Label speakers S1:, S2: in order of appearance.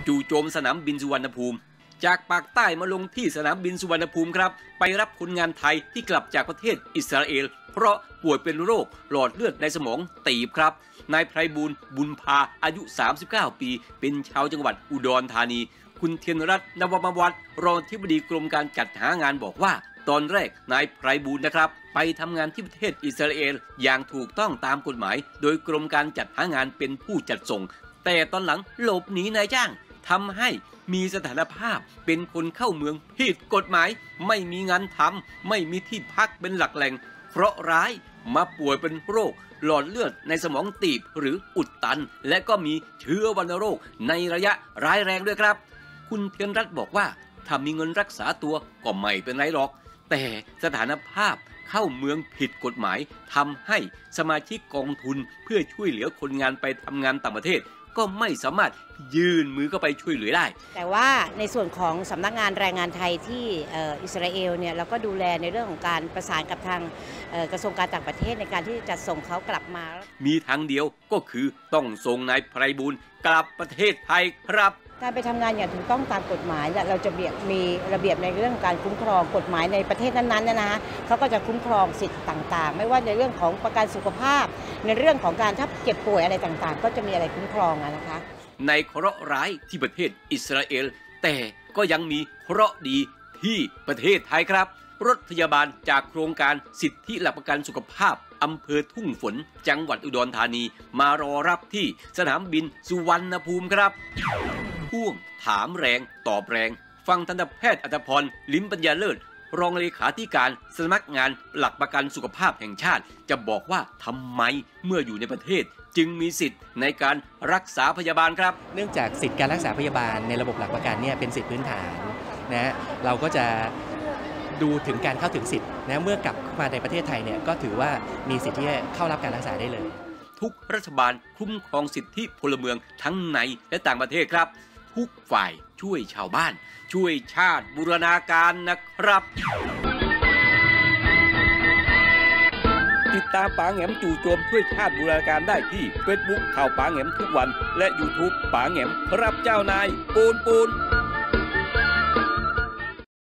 S1: จู่โจมสนามบินสุวรรณภูมิจากปากใต้มาลงที่สนามบินสุวรรณภูมิครับไปรับคนงานไทยที่กลับจากประเทศอิสราเอลเพราะป่วยเป็นโรคหลอดเลือดในสมองตีบครับนายไพบูลย์บุญพาอายุ39ปีเป็นชาวจังหวัดอุดรธานีคุณเทียนรัตน์นวมวัฒน์รองอธิบดีกรมการจัดหางานบอกว่าตอนแรกนายไพบูลย์นะครับไปทำงานที่ประเทศอิสราเอลอย่างถูกต้องตามกฎหมายโดยกรมการจัดหางานเป็นผู้จัดส่งแต่ตอนหลังหลบหนีนายจ้างทำให้มีสถานภาพเป็นคนเข้าเมืองผิดกฎหมายไม่มีงานทำไม่มีที่พักเป็นหลักแหล่งเพราะร้ายมาป่วยเป็นโรคหลอดเลือดในสมองตีบหรืออุดตันและก็มีเชื้อวัณโรคในระยะร้ายแรงด้วยครับคุณเทียนรัตน์บอกว่าถ้ามีเงินรักษาตัวก็ไม่เป็นไรหรอกแต่สถานภาพเข้าเมืองผิดกฎหมายทำให้สมาชิกกองทุนเพื่อช่วยเหลือคนงานไปทำงานต่างประเทศก็ไม่สามารถยื่นมือเข้าไปช่วยเหลือได้
S2: แต่ว่าในส่วนของสำนักงานแรงงานไทยที่อิสราเอลเนี่ยเราก็ดูแลในเรื่องของการประสานกับทางกระทรวงการต่างประเทศในการที่จะส่งเขากลับมา
S1: มีทางเดียวก็คือต้องส่งนายไพบูลย์กลับประเทศไทยครับ
S2: การไปทำงานอย่างถูกต้องตามกฎหมายเราจะมีระเบียบในเรื่องการคุ้มครองกฎหมายในประเทศนั้นๆนะฮะเขาก็จะคุ้มครองสิทธิ์ต่างๆไม่ว่าในเรื่องของประกันสุขภาพในเรื่องของการถ้าเจ็บป่วยอะไรต่างๆก็จะมีอะไรคุ้มครองนะคะ
S1: ในเคราะห์ร้ายที่ประเทศอิสราเอลแต่ก็ยังมีเคราะห์ดีที่ประเทศไทยครับรถพยาบาลจากโครงการสิทธิหลักประกันสุขภาพอำเภอทุ่งฝนจังหวัดอุดรธานีมารอรับที่สนามบินสุวรรณภูมิครับพ่วงถามแรงตอบแรงฟังทันตแพทย์อัตพรลิ้มปัญญาเลิศรองเลขาธิการสำนักงานหลักประกันสุขภาพแห่งชาติจะบอกว่าทำไมเมื่ออยู่ในประเทศจึงมีสิทธิ์ในการรักษาพยาบาลครับ
S3: เนื่องจากสิทธิการรักษาพยาบาลในระบบหลักประกันเนี่ยเป็นสิทธิพื้นฐานนะเราก็จะดูถึงการเข้าถึงสิทธิ์นะเมื่อกลับมาในประเทศไทยเนี่ยก็ถือว่ามีสิทธิ์ที่จะเข้ารับการรักษาได้เลย
S1: ทุกรัฐบาลคุ้มครองสิทธิพลเมืองทั้งในและต่างประเทศครับทุกฝ่ายช่วยชาวบ้านช่วยชาติบูรณาการนะครับติดตามป๋าแหงมจู่โจมช่วยชาติบูรณาการได้ที่ Facebook ข่าวป๋าแหงมทุกวันและ YouTube ป๋าแหงมครับเจ้านายปูน